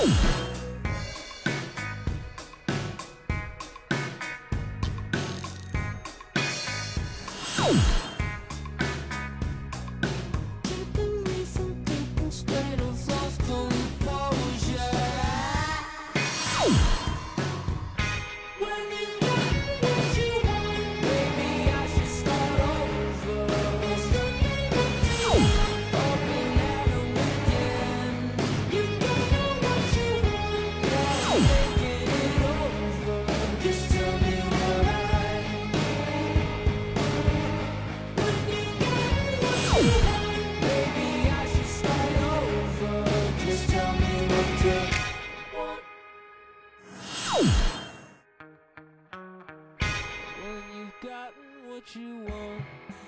Keeping me from thinking straight of lost composure. When you got what you want, maybe I should start over. There's nothing to do, open at 'em again. You don't know what you want, now I'm thinking it over. Just tell me why. When you got what you want, maybe I should start over. Just tell me what you want. When you've gotten what you want.